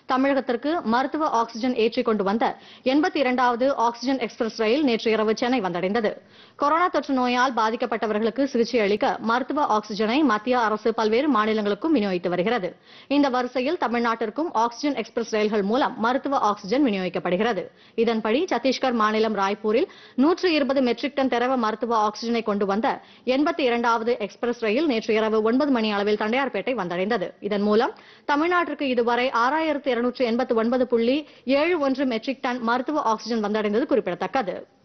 தமிழகத்திற்கு மருத்துவ ஆக்ஸிஜன் ஏற்றிக் கொண்டு வந்த 82வது ஆக்ஸிஜன் எக்ஸ்பிரஸ் ரயில் நேற்று இரவு சென்னை வந்தடைந்தது. கொரோனா தொற்று நோயால் பாதிக்கப்பட்டவர்களுக்கு சிகிச்சை அளிக்க மருத்துவ ஆக்ஸிஜனை மத்திய அரசு பல்வேறு மாநிலங்களுக்கும் விநியோகித்து வருகிறது. இந்த வரிசையில் தமிழ்நாட்டிற்கும் ஆக்ஸிஜன் எக்ஸ்பிரஸ் ரயில்கள் மூலம் மருத்துவ ஆக்ஸிஜன் விநியோகிக்கப்படுகிறது. இதன்படி சத்தீஸ்கர் மாநிலம் ராய்ப்பூரில் 120 மெட்ரிக் டன் திரவ மருத்துவ ஆக்ஸிஜனை கொண்டு வந்த 82வது எக்ஸ்பிரஸ் ரயில் நேற்று இரவு 9 மணி அளவில் தண்டையார்பேட்டை வந்தடைந்தது. இதன் மூலம் தமிழ்நாட்டிற்கு இதுவரை 6289.71 மெட்ரிக் டன் மருத்துவ ஆக்ஸிஜன் வந்தடைந்தது குறிப்பிடத்தக்கது.